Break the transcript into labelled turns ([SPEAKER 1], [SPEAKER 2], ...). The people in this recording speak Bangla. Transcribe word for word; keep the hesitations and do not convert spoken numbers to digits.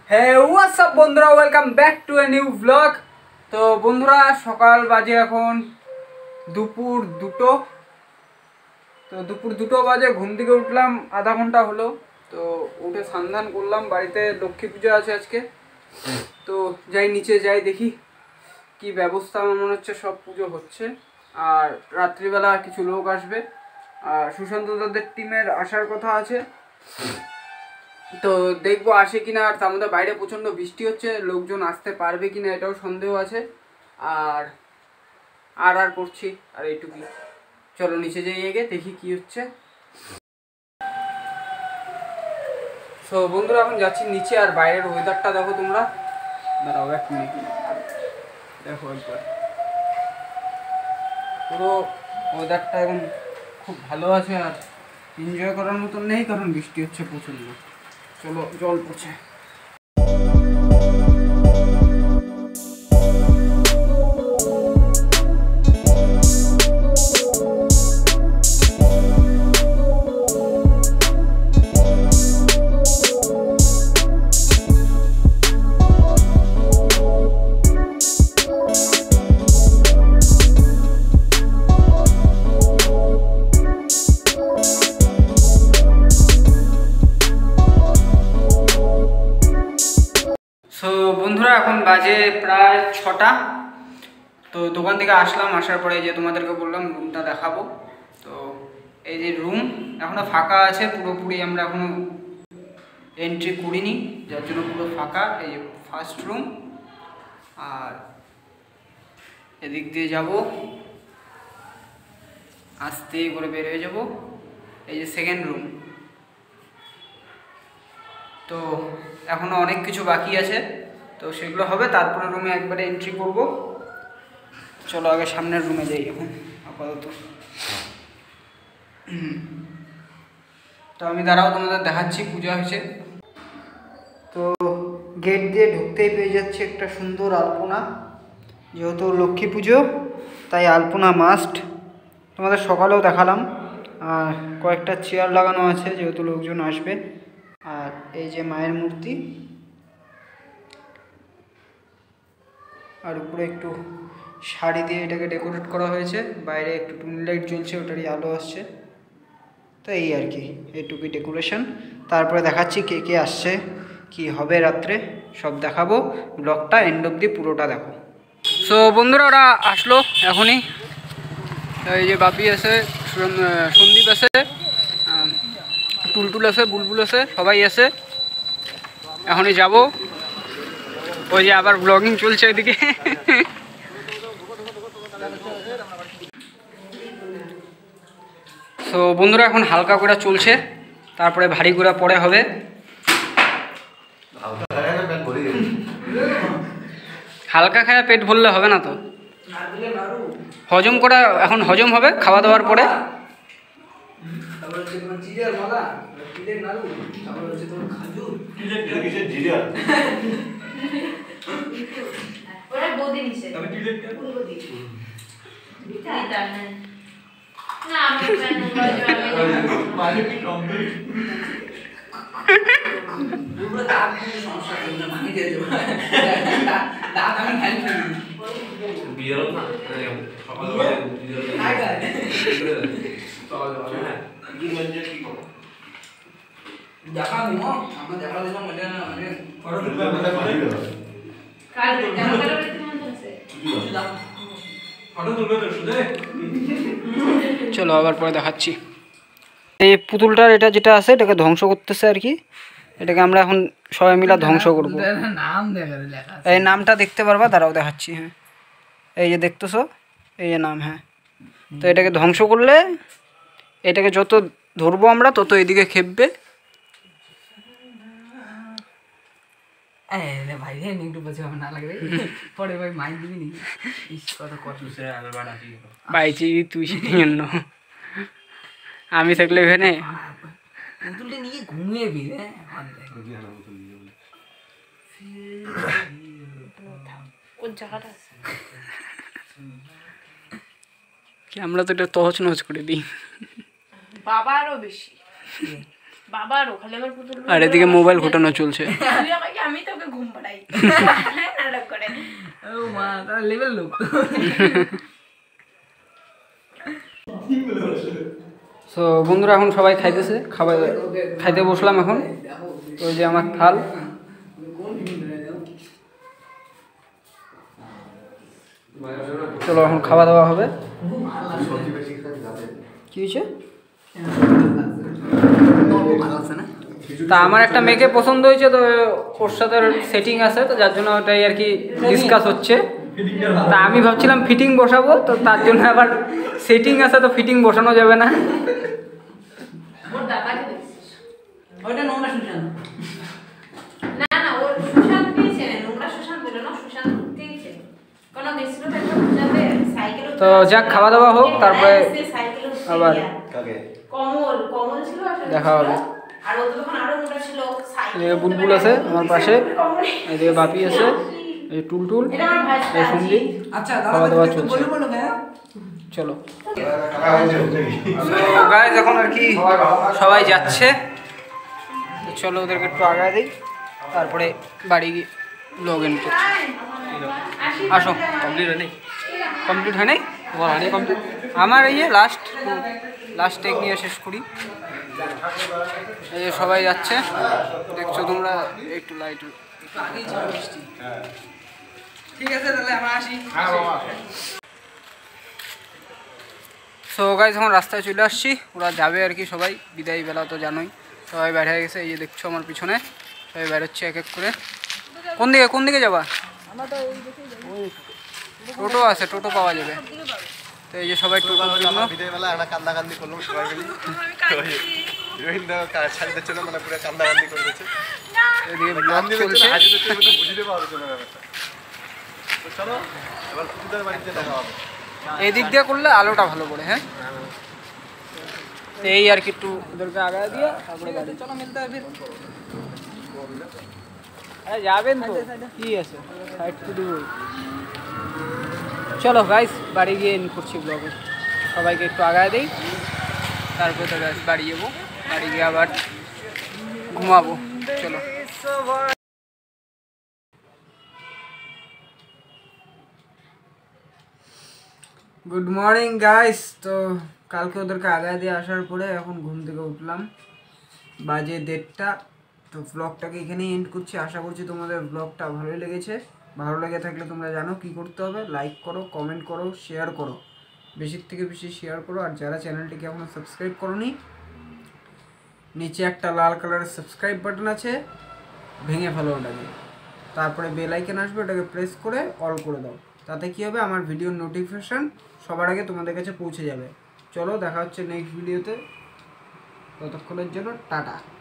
[SPEAKER 1] হ্যাঁ হোয়াটসঅ্যাপ বন্ধুরা, welcome back to a new blog. তো বন্ধুরা, সকাল বাজে এখন দুপুর দুটো। তো দুপুর দুটো বাজে ঘুম থেকে উঠলাম, আধা ঘন্টা হলো। তো উঠে স্নান করলাম, বাড়িতে লক্ষ্মী পুজো আছে আজকে। তো যাই নিচে যাই, দেখি কি ব্যবস্থা। আমার মনে হচ্ছে সব পুজো হচ্ছে, আর রাত্রিবেলা কিছু লোক আসবে, আর সুশান্ত দাদের টিমের আসার কথা আছে। তো দেখবো আসে কিনা। আর তার মধ্যে বাইরে প্রচণ্ড বৃষ্টি হচ্ছে, লোকজন আসতে পারবে কিনা এটাও সন্দেহ আছে। আর আর আর করছি আর এইটুকুই। চলো নিচে যাই, গিয়ে দেখি কি হচ্ছে। সো বন্ধুরা, এখন যাচ্ছি নিচে। আর বাইরের ওয়েদারটা দেখো তোমরা, দাঁড়াও এক মিনিট, দেখো একবার। পুরো ওয়েদারটা এখন খুব ভালো আছে, আর এনজয় করার মতন নেই, কারণ বৃষ্টি হচ্ছে প্রচণ্ড। চলো, জল পড়ছে। সো বন্ধুরা, এখন বাজে প্রায় ছটা। তো দোকান থেকে আসলাম, আসার পরে যে তোমাদেরকে বললাম রুমটা দেখাবো। তো এই যে রুম এখনও ফাঁকা আছে পুরোপুরি, আমরা এখনও এন্ট্রি করিনি, যার জন্য পুরো ফাঁকা। এই যে ফার্স্ট রুম, আর এদিক দিয়ে যাব, আস্তে করে বের হয়ে যাব। এই যে সেকেন্ড রুম। তো এখনও অনেক কিছু বাকি আছে, তো সেগুলো হবে, তারপরে রুমে একবারে এন্ট্রি করব। চলো আগে সামনের রুমে যাই এখন আপাতত। তো আমি দাঁড়াও, তোমাদের দেখাচ্ছি পূজা হয়েছে। তো গেট দিয়ে ঢুকতেই পেয়ে যাচ্ছে একটা সুন্দর আলপনা। যেহেতু লক্ষ্মী পুজো, তাই আলপনা মাস্ট। তোমাদের সকালেও দেখালাম। আর কয়েকটা চেয়ার লাগানো আছে, যেহেতু লোকজন আসবে। আর এই যে মায়ের মূর্তি, আর উপরে একটু শাড়ি দিয়ে এটাকে ডেকোরেট করা হয়েছে। বাইরে একটু টুনি লাইট জ্বলছে, ওটারই আলো আসছে। তো এই আর কি, এইটুকুই ডেকোরেশন। তারপরে দেখাচ্ছি কে কে আসছে, কি হবে রাত্রে, সব দেখাবো। ব্লগটা এন্ড অবধি পুরোটা দেখো। সো বন্ধুরা, ওরা আসলো এখনই। এই যে বাপি আছে, সন্দীপ আছে, টুলটুল আছে, বুলবুল আছে, সবাই আছে। এখনই যাব। ওই যে আবার ব্লগিং চলছে ওইদিকে। তো বন্ধুরা, এখন হালকা করে চলছে, তারপরে ভারী করে পরে হবে। হালকা খায় পেট ভরলে হবে না, তো হজম করা এখন হজম হবে খাওয়া দাওয়ার পরে। চলো আবার পরে দেখাচ্ছি। এই পুতুলটার এটা যেটা আছে, এটাকে ধ্বংস করতেছে আর কি। এটাকে আমরা এখন সবাই মিলে ধ্বংস করবো। এই নামটা দেখতে পারবা, দাঁড়াও দেখাচ্ছি। হ্যাঁ, এই যে দেখতেছো, এই যে নাম। হ্যাঁ, তো এটাকে ধ্বংস করলে, এটাকে যত ধরবো আমরা তত এদিকে খেপবে। ভাই একটু বলছি না লাগবে পরে ভাই মাইন্ড দিবি নি। বাইছি তুই জন্য আমি থাকলে এখানে পুতুলটা নিয়ে ঘুমিয়ে বি। আমরা তো এটা তহচ নহচ করে দিই। বাবা আরো বেশি
[SPEAKER 2] বাবা রো খালি আমার পুতুল
[SPEAKER 1] আর এদিকে মোবাইল ঘোটানো চলছে
[SPEAKER 2] আমি তোকে ঘুম পাড়াই নাটক করে
[SPEAKER 1] ও মা তার লেভেল লোক সো বন্ধুরা এখন সবাই খাইতেছে খাবার খাইতে বসলাম এখন ওই যে আমার থাল চলো এখন খাওয়া দাওয়া হবে কি হয়েছে তা আমার একটা মেয়েকে পছন্দ হয়েছে তো ওর সাথে সেটিং আছে তো যার জন্য ওটাই আর কি ডিসকাস হচ্ছে তা আমি ভাবছিলাম ফিটিং বসাবো তো তার জন্য আবার সেটিং আছে তো ফিটিং বসানো যাবে না
[SPEAKER 2] ওটা নোংরা সুশান্ত না না ওর সুশান্ত দিয়েছে নোংরা সুশান্ত বলে না সুশান্ত দিয়েছে কোন গেছিল একটা বুঝাতে সাইকেল
[SPEAKER 1] তো যাক খাওয়া দাওয়া হোক তারপরে আবার
[SPEAKER 2] কমল কমল ছিল আসলে
[SPEAKER 1] দেখা হবে
[SPEAKER 2] আর ও তখন আরো মোটা ছিল সাইকেল
[SPEAKER 1] এদিকে বুলবুল আছে আমার পাশে এদিকে বাপি আছে এই টুলটুল এই সন্দীপ আচ্ছা খাওয়া দাওয়া চলছে চলো গাইস এখন আর কি সবাই যাচ্ছে তো চলো ওদেরকে একটু আগায় দিই তারপরে বাড়ি গিয়ে লগ ইন করছি আসো কমপ্লিট হয়নি কমপ্লিট হয়নি হয়নি কমপ্লিট আমার এই যে লাস্ট লাস্ট টেক নিয়ে শেষ করি এই যে সবাই যাচ্ছে দেখছো তোমরা একটু লাইট ঠিক আছে তাহলে আমরা আসি সো গাইস এখন রাস্তায় চলে আসছি ওরা যাবে আর কি সবাই বিদায় বেলা তো জানোই সবাই বের হয়ে গেছে এই যে দেখছো আমার পিছনে সবাই বেরোচ্ছে এক এক করে কোন দিকে কোন দিকে যাবা টোটো আছে টোটো পাওয়া যাবে তো এই যে সবাই টোটো
[SPEAKER 3] কান্দাকান্দি করলাম সবাই মিলে রোহিন্দা ছাড়িতে ছিল মানে পুরো কান্দাকান্দি করে দিয়েছে
[SPEAKER 1] এদিকে ব্লগ চলছে
[SPEAKER 3] বুঝতে পারছো না ব্যাপারটা তো চলো এবার পুতুদের বাড়িতে দেখা হবে
[SPEAKER 1] এই দিক দিয়ে করলে আলোটা ভালো পড়ে হ্যাঁ এই আর কি একটু ওদেরকে আগায় দিয়ে তারপরে গাড়ি চলো মিলতে হবে আরে যাবেন তো কি আছে সাইড টু দিব চলো গাইস বাড়ি গিয়ে এন্ড করছি ব্লগে সবাইকে একটু আগায় দিই তারপরে তো গাইস বাড়ি যাবো বাড়ি গিয়ে আবার ঘুমাবো চলো গুড মর্নিং গাইস তো কালকে ওদেরকে আগায় দিয়ে আসার পরে এখন ঘুম থেকে উঠলাম বাজে দেড়টা তো ব্লগটাকে এখানেই এন্ড করছি আশা করছি তোমাদের ব্লগটা ভালোই লেগেছে ভালো লেগে থাকলে তোমরা জানো কি করতে হবে লাইক করো কমেন্ট করো শেয়ার করো বেশির থেকে বেশি শেয়ার করো আর যারা চ্যানেলটিকে এখনও সাবস্ক্রাইব করোনি নিচে একটা লাল কালারের সাবস্ক্রাইব বাটন আছে ভেঙে ফেলো ওটাকে তারপরে বেল আইকন আসবে ওটাকে প্রেস করে অল করে দাও তাতে কী হবে আমার ভিডিওর নোটিফিকেশান সবার আগে তোমাদের কাছে পৌঁছে যাবে চলো দেখা হচ্ছে নেক্সট ভিডিওতে ততক্ষণের জন্য টাটা।